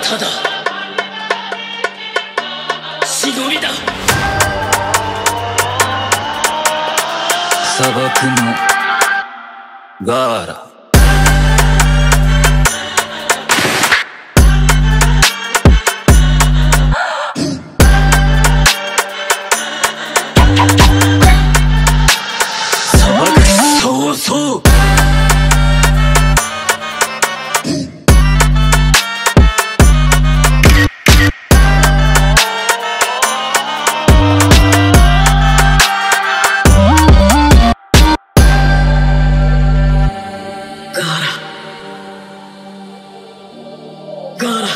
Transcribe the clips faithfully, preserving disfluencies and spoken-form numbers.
ただ忍びだ。 砂漠のガーラ。 砂漠そうそう。ガーラガーラ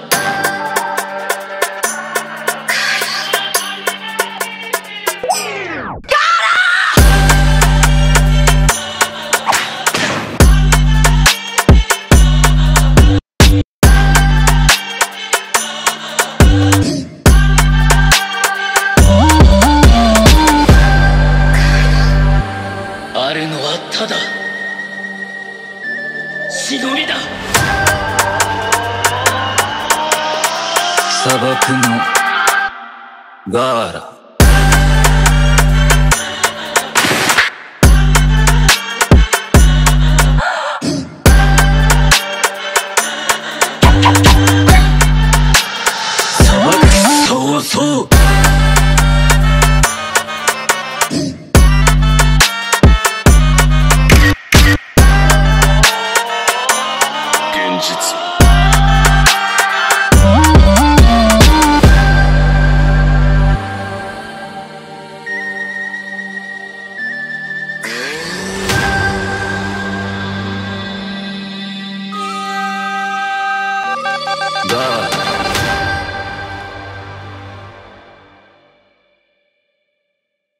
あるのはただ忍びだ。 砂漠のガーラ。 砂漠そうそう。現実ガーラ。